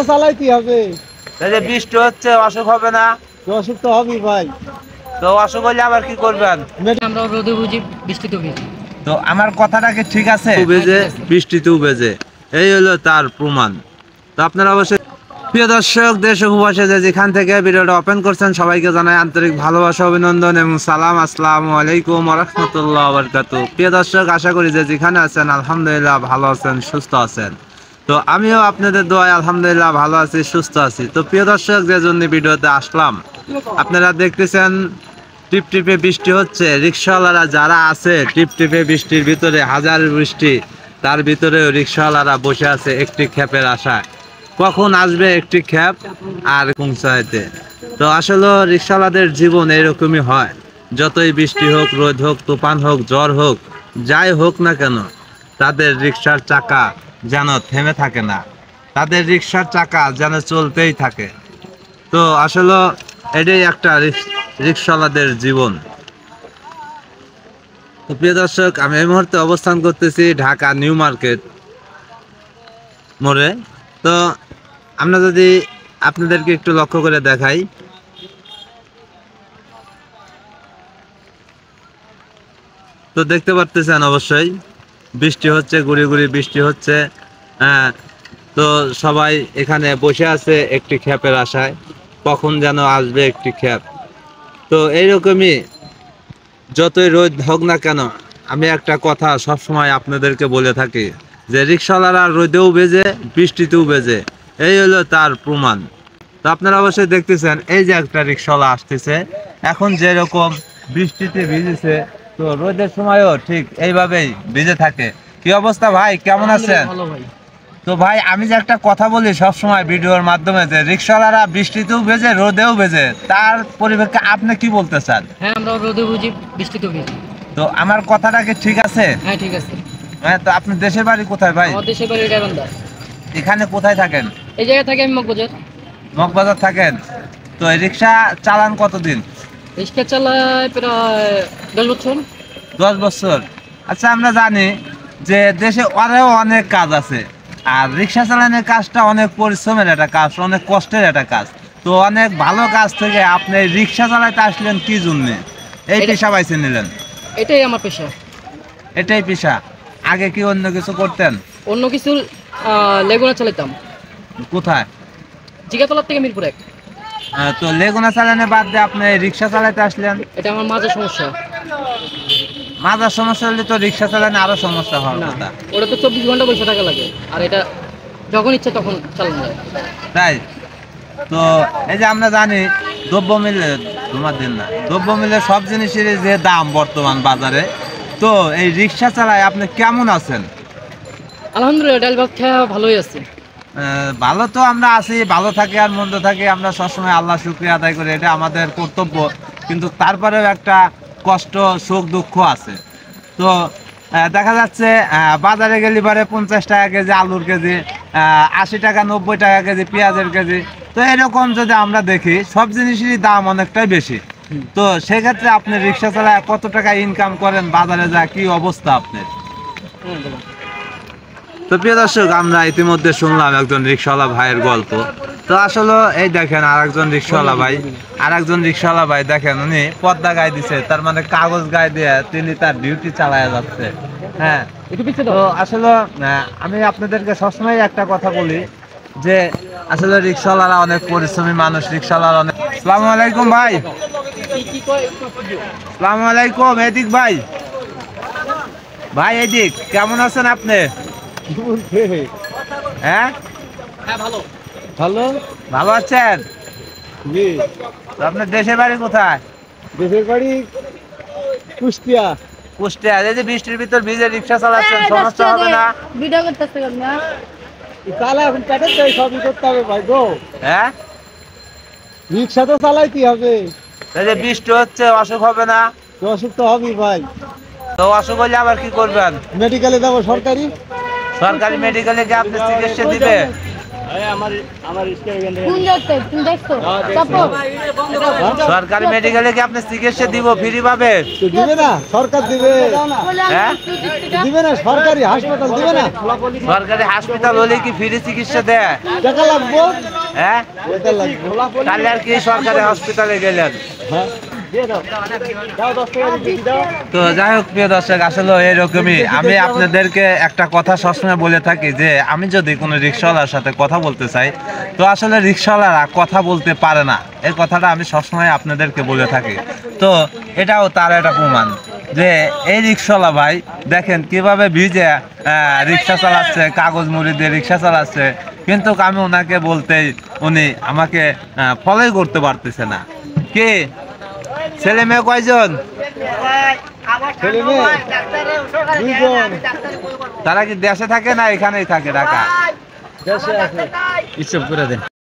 চালাইতে হবে। বৃষ্টি হচ্ছে, অসুখ হবে না? অসুখ তো হবেই ভাই। তো অসুখ হলে আবার কি করবেন? আমরা রোদে বুঝি, বৃষ্টিতে ভিজি। তো আমার কথাটা কি ঠিক আছে? বেজে বৃষ্টিতেও বেজে, এই হলো তার প্রমাণ। তো আপনারা অবশ্যই প্রিয় দর্শক, দেশ ও প্রবাসে যেখান থেকে ভিডিওটা ওপেন করছেন সবাইকে জানাই আন্তরিক ভালোবাসা, অভিনন্দন এবং সালাম। আসসালামু আলাইকুম ওয়া রাহমাতুল্লাহি ওয়া বারাকাতুহু। প্রিয় দর্শক, আশা করি যে যেখানে আছেন আলহামদুলিল্লাহ ভালো আছেন, সুস্থ আছেন। তো আমিও আপনাদের দোয়ায় আলহামদুলিল্লাহ ভালো আছি, সুস্থ আছি। তো প্রিয় দর্শক, যে জন্য ভিডিওতে আসলাম, আপনারা দেখতেছেন টিপটিপে বৃষ্টি হচ্ছে। রিক্সাওয়ালারা যারা আছে টিপটিপে বৃষ্টির ভিতরে, হাজার বৃষ্টি তার ভিতরেও রিক্সাওয়ালারা বসে আছে একটি খ্যাপের আশায়, কখন আসবে একটি খ্যাপ আর পৌঁছাইতে। তো আসলে রিক্সাওয়ালাদের জীবন এরকমই হয়, যতই বৃষ্টি হোক, রোদ হোক, তুফান হোক, ঝড় হোক, যাই হোক না কেন, তাদের রিক্সার চাকা যেন থেমে থাকে না, তাদের রিক্সার চাকা যেন চলতেই থাকে। তো আসলে এটাই একটা রিক্সাওয়ালাদের জীবন। তো প্রিয় দর্শক, আমি এই মুহূর্তে অবস্থান করতেছি ঢাকা নিউ মার্কেট মোড়ে। তো আমরা যদি আপনাদেরকে একটু লক্ষ্য করে দেখাই, তো দেখতে পারতেছেন অবশ্যই বৃষ্টি হচ্ছে, গুড়ি গুড়ি বৃষ্টি হচ্ছে। হ্যাঁ, তো সবাই এখানে বসে আছে একটি খ্যাপের আশায়, কখন যেন আসবে একটি খ্যাপ। তো এইরকমই যতই রোদ হোক না কেন, আমি একটা কথা সবসময় আপনাদেরকে বলে থাকি যে রিক্সাওয়ালারা রোদেও বেজে, বৃষ্টিতেও বেজে, এই হলো তার প্রমাণ। তো আপনারা অবশ্যই দেখতেছেন এই যে একটা রিক্সাওয়ালা আসতেছে, এখন যেরকম বৃষ্টিতে ভিজেছে, তো রোদের সময়ও ঠিক এইভাবেই ভিজে থাকে। কি অবস্থা ভাই, কেমন আছেন? তো ভাই, আমি যে একটা কথা বলি সবসময় ভিডিওর মাধ্যমে, যে রিক্সাওয়ালারা বৃষ্টিতেও ভেজে, রোদেও ভেজে, তার পরিপ্রেক্ষিতে আপনি কি বলতে চান? হ্যাঁ, আমরা রোদে বুঝি, বৃষ্টিতে ভিজি। তো আমার কথাটা কি ঠিক আছে? হ্যাঁ, ঠিক আছে। হ্যাঁ, তো আপনার দেশের বাড়ি কোথায় ভাই? আমার দেশের বাড়ি গাইবান্ধা। এখানে কোথায় থাকেন? এই জায়গায় থাকি আমি মগবাজার। মগবাজার থাকেন। তো এই রিক্সা চালান কতদিন? রিক্সা চালায় প্রায় 10 বছর। 10 বছর। আচ্ছা, আমরা জানি যে দেশে আরও অনেক কাজ আছে, আর রিক্সা চালানোর কাজটা অনেক পরিশ্রমের একটা কাজ, অনেক কষ্টের একটা কাজ। তো অনেক ভালো কাজ থেকে আপনি রিক্সা চালাইতে আসলেন কি জন্যে? এই পেশা বাইছে নিলেন? এটাই আমার পেশা। এটাই পেশা? আগে কি অন্য কিছু করতেন? অন্য কিছু লেগুনা চালাতাম। কোথায়? জিগাতলা থেকে মিরপুর 1। তো লেগুনা চালানো বাদ দিয়ে আপনি রিক্সা চালাইতে আসলেন? এটা আমার মাঝের সমস্যা। মাজার সমস্যা হলে তো রিক্সা চালানো আরো সমস্যা হওয়ার কথা। ওটা তো 24 ঘন্টা বসে থাকা লাগে, আর এটা যখন ইচ্ছা তখন চালানো যায়। তাই? তো এই যে আমরা জানি দ্রব্যমূল্য, তোমার দিন না, দ্রব্যমূল্যের সব জিনিসের যে দাম বর্তমান বাজারে, তো এই রিক্সা চালায় আপনি কেমন আছেন? আলহামদুলিল্লাহ, ডাল ভাত খেয়ে ভালোই আছে। ভালো তো আমরা আছি, ভালো থাকি আর মন্দ থাকি, আমরা সবসময় আল্লাহ শুকরিয়া আদায় করি, এটা আমাদের কর্তব্য। কিন্তু তারপরেও একটা কষ্ট, সুখ, দুঃখ আছে। তো দেখা যাচ্ছে বাজারে গেলে পরে 50 টাকা কেজি আলুর কেজি, 80 টাকা 90 টাকা কেজি পেঁয়াজের কেজি। তো এরকম যদি আমরা দেখি, সব জিনিসেরই দাম অনেকটাই বেশি। তো সেক্ষেত্রে আপনি রিক্সা চালায় কত টাকা ইনকাম করেন, বাজারে যা কি অবস্থা আপনার? তো প্রিয় দর্শক, আমরা ইতিমধ্যে শুনলাম একজন রিক্সাওয়ালা ভাইয়ের গল্প। তো আসলে এই দেখেন আরেকজন রিক্সাওয়ালা ভাই দেখেন, উনি পর্দা গায়ে দিছে, তার মানে কাগজ গায়ে দিয়ে তিনি তার ডিউটি চালায় যাচ্ছে। হ্যাঁ, তো আসলে আমি আপনাদেরকে সবসময় একটা কথা বলি যে আসলে রিক্সাওয়ালারা অনেক পরিশ্রমী মানুষ, রিক্সাওয়ালারা অনেক। আসসালামু আলাইকুম ভাই। আসসালামু আলাইকুম। এদিক ভাই, এদিক, কেমন আছেন আপনি? হ্যাঁ, ভালো ভালো ভালো আছেন? জি। আপনার দেশের বাড়ি কোথায়? দেশের বাড়ি কুষ্টিয়া। কুষ্টিয়া। এই যে বৃষ্টির ভিতর ভিজে রিক্সা চালাচ্ছেন, সমস্যা হবে না? ভিডিও করতেছ না? চালা এখন পেটে তো সবই করতে হবে ভাই গো। হ্যাঁ, রিক্সা তো চালাইতে হবে। এই যে বৃষ্টি হচ্ছে, অসুখ হবে না? অসুখ তো হবেই ভাই। তো অসুখ হলে আবার কি করবেন? মেডিকেলে যাবো, সরকারি মেডিকেলে কি আপনি চিকিৎসা দিবে? কোন যাচ্ছে তুমি দেখছো চাপো সরকারি মেডিকেলে কি আপনি চিকিৎসা দিব ফ্রি পাবে? তো দিবে না, সরকার দিবে। হ্যাঁ? দিবে না, সরকারি হাসপাতাল দিবে না। সরকারি হাসপাতাল হলে কি ফ্রি চিকিৎসা দেয়? টাকা লাগবো, হ্যাঁ, টাকা লাগবে। তাহলে আর কি সরকারি হসপিটালে গেলেন? হ্যাঁ, তো যাই হোক প্রিয় দর্শক, আসলে এরকমই আমি আপনাদেরকে একটা কথা সবসময় বলে থাকি যে আমি যদি কোনো রিক্সাওয়ালার সাথে কথা বলতে চাই, তো আসলে রিক্সাওয়ালারা কথা বলতে পারে না, এই কথাটা আমি সবসময় আপনাদেরকে বলে থাকি। তো এটাও তার একটা প্রমাণ যে এই রিক্সাওয়ালা ভাই দেখেন কিভাবে ভিজে রিক্সা চালাচ্ছে, কাগজ মুড়ি দিয়ে রিক্সা চালাচ্ছে, কিন্তু আমি ওনাকে বলতেই উনি আমাকে ফলোই করতে পারতেছে না। কি ছেলে মেয়ে কয়জন? ছেলে মেয়ে দুইজন, তারা কি দেশে থাকে না এখানেই থাকে ঢাকা? দেশে আছে। হিসাব করে দেন।